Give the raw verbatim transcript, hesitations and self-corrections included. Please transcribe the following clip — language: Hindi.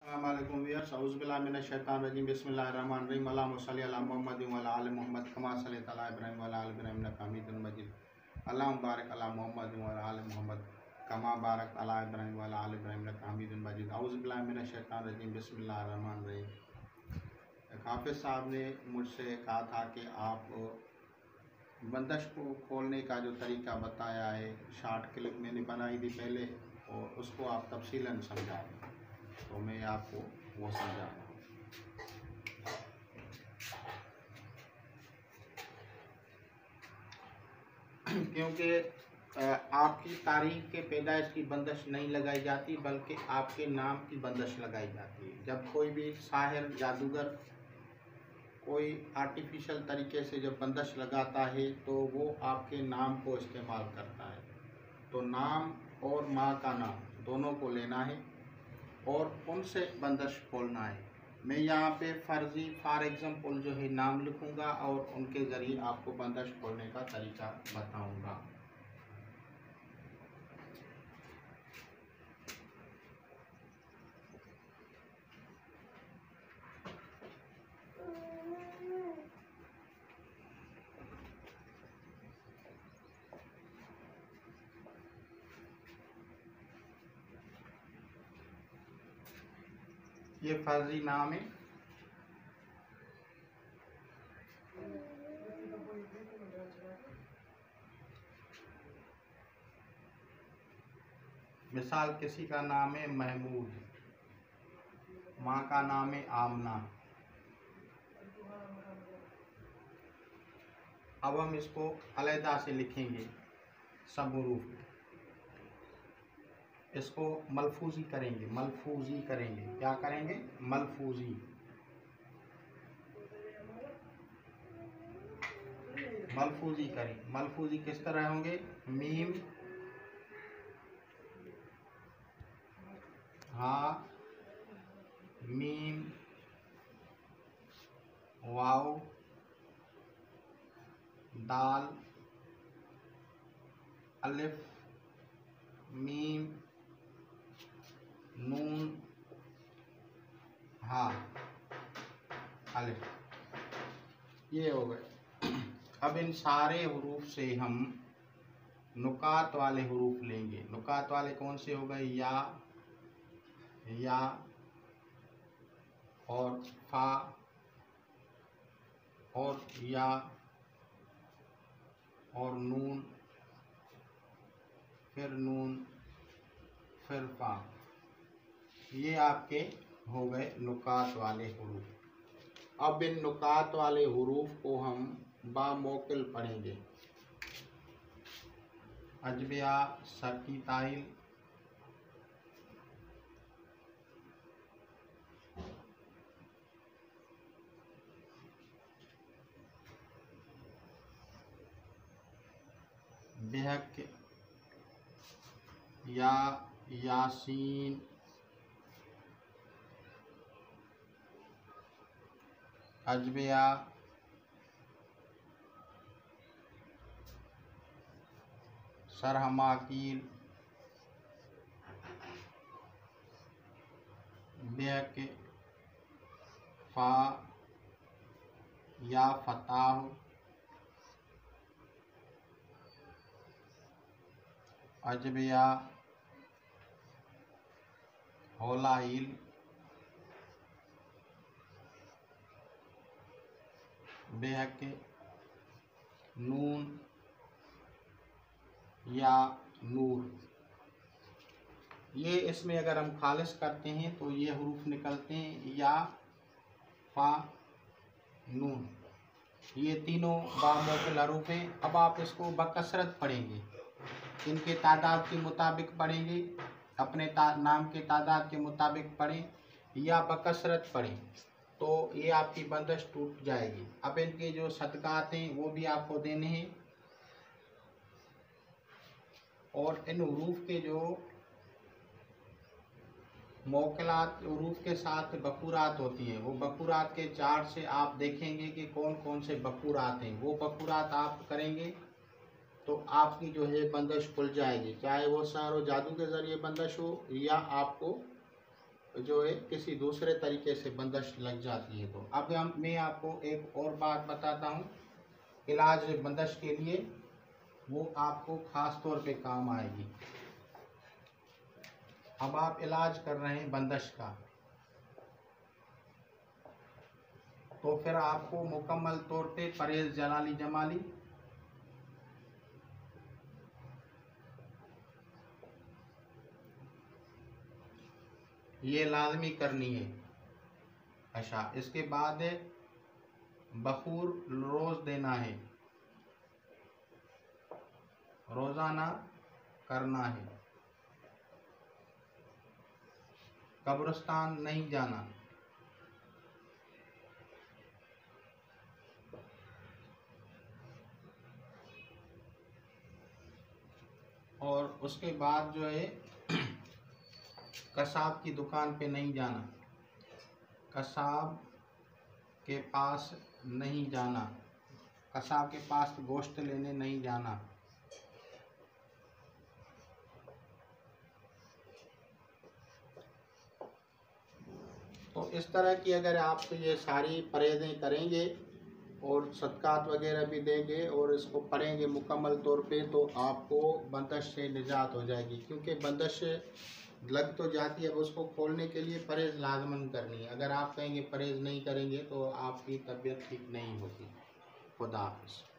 अस्सलामुअलैकुम व्यूअर्स औज़ु बिल्लाहि मिनश शैतानिर रजीम बिस्मिल्लाहिर्रहमानिर्रहीम अल्लाहुम्मा सल्लि अला मुहम्मदिन व अला आलि मुहम्मद कमा सल्लैता अला इब्राहीम व अला आलि इब्राहीम इन्नका हमीदुम मजीद अल्लाहुम्मा बारिक अला मुहम्मदिन व अला आलि मुहम्मद कमा बारकता अला इब्राहीम व अला आलि इब्राहीम इन्नका हमीदुम मजीद औज़ु बिल्लाहि मिनश शैतानिर रजीम बिस्मिल्लाहिर्रहमानिर्रहीम। एक हाफिज़ साहब ने मुझसे कहा था कि आप बंदश को खोलने का जो तरीका बताया है शॉर्ट क्लिप मैंने बनाई थी पहले और उसको आप तफसीलन समझाएं, तो मैं आपको वो समझा रहा हूँ। क्योंकि आपकी तारीख के पैदाइश की बंदश नहीं लगाई जाती बल्कि आपके नाम की बंदश लगाई जाती है। जब कोई भी साहिर जादूगर कोई आर्टिफिशियल तरीके से जब बंदश लगाता है तो वो आपके नाम को इस्तेमाल करता है। तो नाम और माँ का नाम दोनों को लेना है और उनसे बंदश खोलना है। मैं यहाँ पे फ़र्ज़ी फॉर एग्ज़ाम्पल जो है नाम लिखूँगा और उनके ज़रिए आपको बंदश खोलने का तरीका बताऊँगा। ये फ़र्ज़ी नाम है। मिसाल किसी का नाम है महमूद, माँ का नाम है आमना। अब हम इसको अलहदा से लिखेंगे सब हुरूफ, इसको मलफूजी करेंगे, मलफूजी करेंगे। क्या करेंगे? मलफूजी। मलफूजी करें। मलफूजी किस तरह होंगे? मीम हा मीम वाव दाल अलिफ मीम नून हा अलिफ, ये हो गए। अब इन सारे हुरूफ से हम नुकात वाले हुरूफ लेंगे। नुकात वाले कौन से हो गए? या, या और फा और या और नून, फिर नून, फिर फा। ये आपके हो गए नुकात वाले हुरूफ। अब इन नुकात वाले हुरूफ को हम बामोकिल पढ़ेंगे। अजबिया, सरकी ताइल, बेहक, या, यासीन, अजबिया, सरहमाकील, बेहक, फा, या फताह, अजबिया, होलाइल, बेहक, नून या नूर। ये इसमें अगर हम खालिस करते हैं तो ये हुरूफ निकलते हैं या फा नून। ये तीनों बामोकिल हरूफ हैं। अब आप इसको बकसरत पढ़ेंगे, इनके तादाद के मुताबिक पढ़ेंगे, अपने ता, नाम के तादाद के मुताबिक पढ़ें या बकसरत पढ़ें तो ये आपकी बंदश टूट जाएगी। अब इनके जो सदकात हैं वो भी आपको देने हैं और इन हुरूफ के जो मोकलात हुरूफ के साथ बकूरात होती हैं वो बकूरात के चार्ट से आप देखेंगे कि कौन कौन से बकूरात हैं। वो बकूरात आप करेंगे तो आपकी जो है बंदश खुल जाएगी, चाहे वो सारो जादू के ज़रिए बंदश हो या आपको जो है किसी दूसरे तरीके से बंदिश लग जाती है। तो अब हम मैं आपको एक और बात बताता हूँ इलाज बंदिश के लिए, वो आपको ख़ास तौर पे काम आएगी। अब आप इलाज कर रहे हैं बंदिश का, तो फिर आपको मुकम्मल तौर पे परहेज़ जलाली जमाली ये लाजमी करनी है। अच्छा, इसके बाद बखूर रोज़ देना है, रोज़ाना करना है, कब्रिस्तान नहीं जाना, और उसके बाद जो है कसाब की दुकान पे नहीं जाना, कसाब के पास नहीं जाना, कसाब के पास गोश्त लेने नहीं जाना। तो इस तरह की अगर आप ये सारी परहेज़ें करेंगे और सदकात वगैरह भी देंगे और इसको पढ़ेंगे मुकम्मल तौर पे, तो आपको बंदिश से निजात हो जाएगी। क्योंकि बंदिश लग तो जाती है, अब उसको खोलने के लिए परहेज़ लाजमन करनी है। अगर आप कहेंगे परहेज़ नहीं करेंगे तो आपकी तबीयत ठीक नहीं होती। खुदा हाफ़िज़।